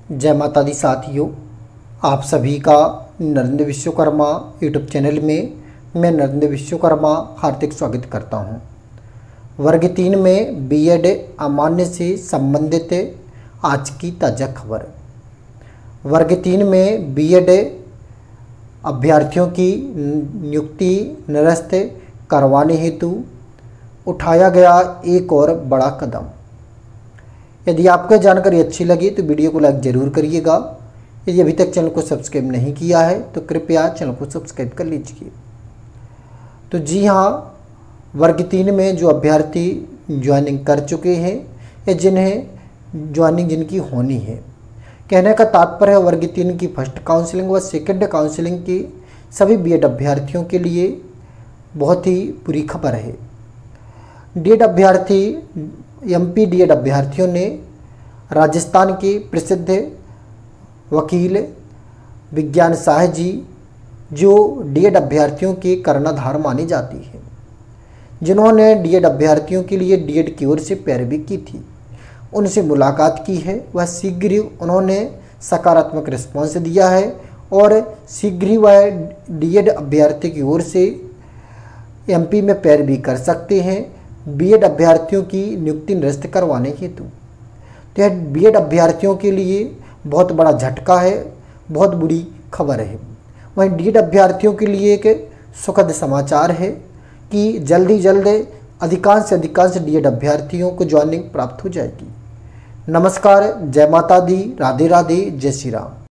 जय माता दी साथियों, आप सभी का नरेंद्र विश्वकर्मा यूट्यूब चैनल में मैं नरेंद्र विश्वकर्मा हार्दिक स्वागत करता हूं। वर्ग 3 में बीएड अमान्य से संबंधित आज की ताज़ा खबर। वर्ग 3 में बीएड अभ्यर्थियों की नियुक्ति निरस्त करवाने हेतु उठाया गया एक और बड़ा कदम। यदि आपको जानकारी अच्छी लगी तो वीडियो को लाइक ज़रूर करिएगा। यदि अभी तक चैनल को सब्सक्राइब नहीं किया है तो कृपया चैनल को सब्सक्राइब कर लीजिए। तो जी हाँ, वर्ग 3 में जो अभ्यर्थी ज्वाइनिंग कर चुके हैं या जिन्हें ज्वाइनिंग जिनकी होनी है, कहने का तात्पर्य है वर्ग 3 की फर्स्ट काउंसलिंग व सेकंड काउंसलिंग की सभी बीएड अभ्यर्थियों के लिए बहुत ही बुरी खबर है। डीएड अभ्यर्थी एमपी डीएड अभ्यर्थियों ने राजस्थान के प्रसिद्ध वकील विज्ञान शाह जी, जो डीएड अभ्यर्थियों के कर्णधार मानी जाती है, जिन्होंने डीएड अभ्यर्थियों के लिए डीएड की ओर से पैरवी की थी, उनसे मुलाकात की है। वह शीघ्र ही उन्होंने सकारात्मक रिस्पॉन्स दिया है और शीघ्र ही वह डीएड अभ्यर्थी की ओर से एमपी में पैरवी कर सकते हैं बीएड अभ्यर्थियों की नियुक्ति निरस्त करवाने हेतु। तो यह बीएड अभ्यर्थियों के लिए बहुत बड़ा झटका है, बहुत बुरी खबर है। वहीं डीएड अभ्यर्थियों के लिए एक सुखद समाचार है कि जल्द ही जल्द अधिकांश से अधिकांश डीएड अभ्यर्थियों को ज्वाइनिंग प्राप्त हो जाएगी। नमस्कार, जय माता दी, राधे राधे, जय श्री राम।